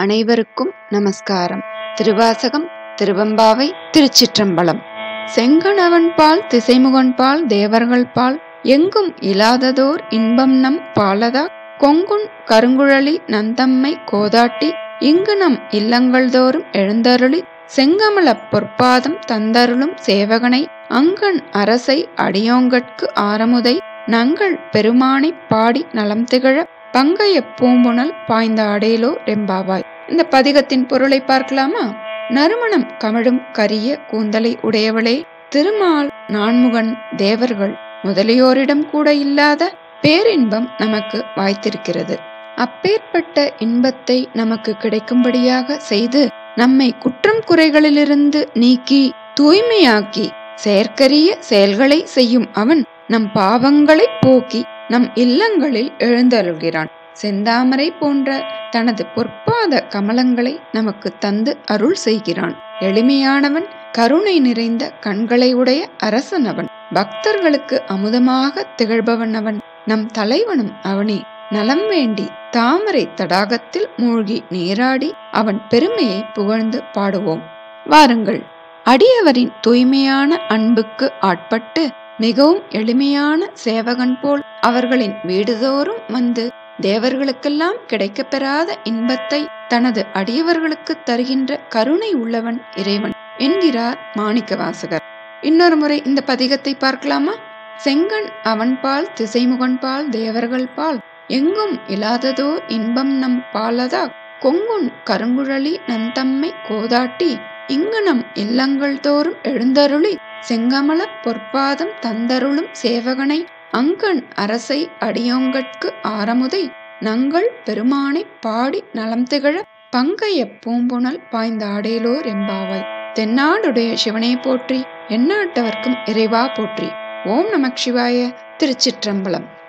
அனைவருக்கும் நமஸ்காரம். திருவாசகம் திருவெம்பாவை திருச்சிற்றம்பலம். செங்கணவன் பால் திசைமுகன் பால் தேவர்கள் பால் எங்கும் இலாததோர் இன்பம் நம் பாலதா கொங்குன் கருங்குழலி நந்தம்மை கோதாட்டி இங்கு நம் இல்லங்கள் தோறும் எழுந்தருளி செங்கமலப் பொற்பாதம் தந்தருளும் சேவகனை அங்கண் அரசை அடியோங்கட்கு ஆரமுதை நங்கள் பெருமானை பாடி நலம் திகழ பங்கைய பூம்புணல் பாய்ந்த அடையிலோ ரெம்பாவாய். இந்த பதிகத்தின் பொருளை பார்க்கலாமா? நறுமணம் கமழும் கரிய கூந்தலை உடையவளே, திருமால் நான்முகன் தேவர்கள் முதலியோரிடம் கூட இல்லாத பேரின்பம் நமக்கு வாய்த்திருக்கிறது. அப்பேற்பட்ட இன்பத்தை நமக்கு கிடைக்கும்படியாக செய்து நம்மை குற்றம் குறைகளிலிருந்து நீக்கி தூய்மையாக்கி செயற்கரிய செயல்களை செய்யும் அவன் நம் பாவங்களை போக்கி நம் இல்லங்களில் எழுந்தருள்கிறான். செந்தாமரை போன்ற தனது பொற்பாத கமலங்களை நமக்கு தந்து அருள் செய்கிறான். எளிமையானவன், கருணை நிறைந்த கண்களை உடைய அரசன் அவன். பக்தர்களுக்கு அமுதமாக திகழ்பவன் அவன். நம் தலைவனும் அவனே. நலம் வேண்டி தாமரை தடாகத்தில் மூழ்கி நீராடி அவன் பெருமையை புகழ்ந்து பாடுவோம். வாருங்கள், அடியவரின் தூய்மையான அன்புக்கு ஆட்பட்டு மிகவும் எளிமையான சேவகன் போல் அவர்களின் வீடுதோறும் வந்து தேவர்களுக்கெல்லாம் கிடைக்க பெறாத இன்பத்தை தனது அடியவர்களுக்கு தருகின்ற கருணை உள்ளவன் இறைவன் என்கிறார் மாணிக்கவாசகர். இன்னொரு முறை இந்த பதிகத்தை பார்க்கலாமா? செங்கண் அவன் பால் திசைமுகன் பால் தேவர்கள் பால் எங்கும் இல்லாததோ இன்பம் நம் பாலதா கொங்குன் கருங்குழலி நந்தம்மை கோதாட்டி இங்கு நம் இல்லங்கள் தோறும் எழுந்தருளி செங்கமல பொற்பாதம் தந்தருளும் சேவகனை அங்கண் அரசை அடியோங்கட்கு ஆரமுதை நங்கள் பெருமானை பாடி நலம் திகழ பங்கைய பூம்புணல் பாய்ந்த ஆடையிலோ ரெம்பாவாய். தென்னாடுடைய சிவனை போற்றி, எந்நாட்டவர்க்கும் இறைவா போற்றி. ஓம் நமக் சிவாய. திருச்சிற்றம்பலம்.